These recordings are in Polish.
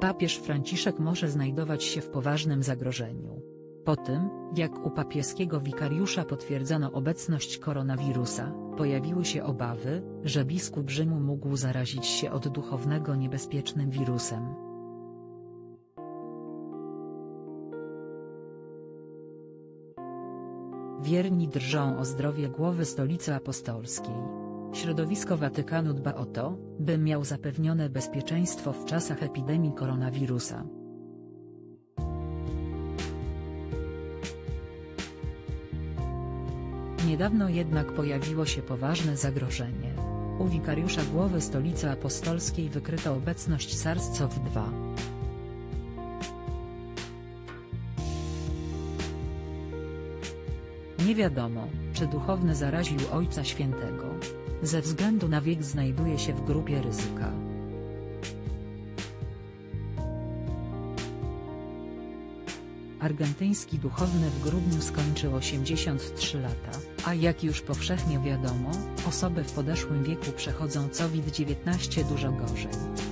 Papież Franciszek może znajdować się w poważnym zagrożeniu. Po tym, jak u papieskiego wikariusza potwierdzono obecność koronawirusa, pojawiły się obawy, że biskup Rzymu mógł zarazić się od duchownego niebezpiecznym wirusem. Wierni drżą o zdrowie głowy Stolicy Apostolskiej. Środowisko Watykanu dba o to, by miał zapewnione bezpieczeństwo w czasach epidemii koronawirusa. Niedawno jednak pojawiło się poważne zagrożenie. U wikariusza głowy Stolicy Apostolskiej wykryto obecność SARS-CoV-2. Nie wiadomo, czy duchowny zaraził Ojca Świętego. Ze względu na wiek znajduje się w grupie ryzyka. Argentyński duchowny w grudniu skończył 83 lata, a jak już powszechnie wiadomo, osoby w podeszłym wieku przechodzą COVID-19 dużo gorzej.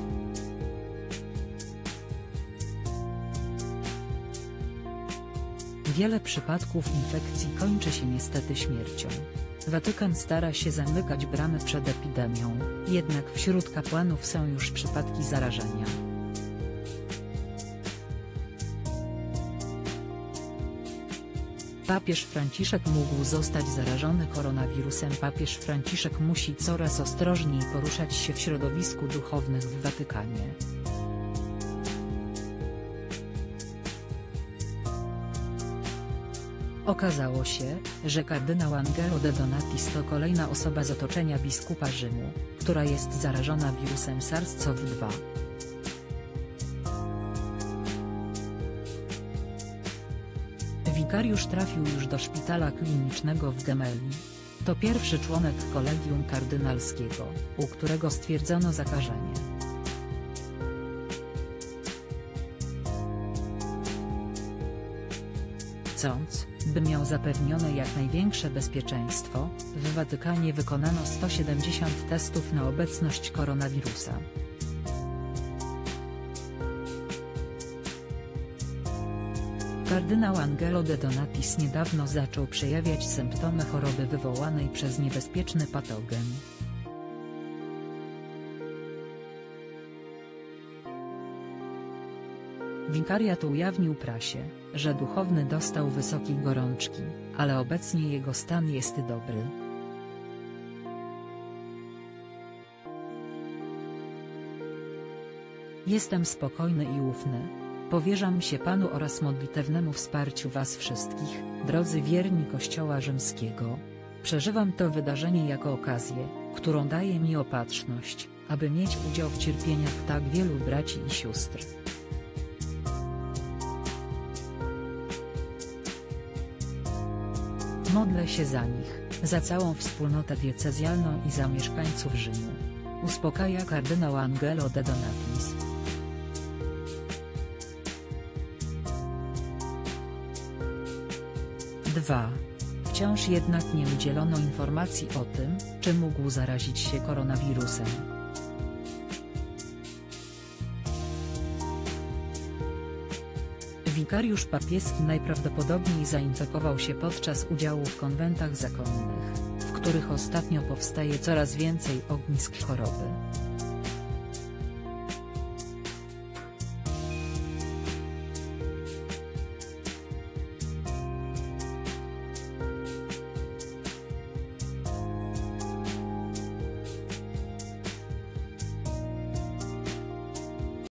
Wiele przypadków infekcji kończy się niestety śmiercią. Watykan stara się zamykać bramy przed epidemią, jednak wśród kapłanów są już przypadki zarażenia. Papież Franciszek mógł zostać zarażony koronawirusem. Papież Franciszek musi coraz ostrożniej poruszać się w środowisku duchownych w Watykanie. Okazało się, że kardynał Angelo De Donatis to kolejna osoba z otoczenia biskupa Rzymu, która jest zarażona wirusem SARS-CoV-2. Wikariusz trafił już do szpitala klinicznego w Gemelli. To pierwszy członek kolegium kardynalskiego, u którego stwierdzono zakażenie. Chcąc, by miał zapewnione jak największe bezpieczeństwo, w Watykanie wykonano 170 testów na obecność koronawirusa. Kardynał Angelo De Donatis niedawno zaczął przejawiać symptomy choroby wywołanej przez niebezpieczny patogen. Wikariat ujawnił prasie, że duchowny dostał wysokiej gorączki, ale obecnie jego stan jest dobry. Jestem spokojny i ufny. Powierzam się Panu oraz modlitewnemu wsparciu Was wszystkich, drodzy wierni Kościoła Rzymskiego. Przeżywam to wydarzenie jako okazję, którą daje mi opatrzność, aby mieć udział w cierpieniach tak wielu braci i sióstr. Modlę się za nich, za całą wspólnotę diecezjalną i za mieszkańców Rzymu. Uspokaja kardynał Angelo De Donatis. Wciąż jednak nie udzielono informacji o tym, czy mógł zarazić się koronawirusem. Wikariusz papieski najprawdopodobniej zainfekował się podczas udziału w konwentach zakonnych, w których ostatnio powstaje coraz więcej ognisk choroby.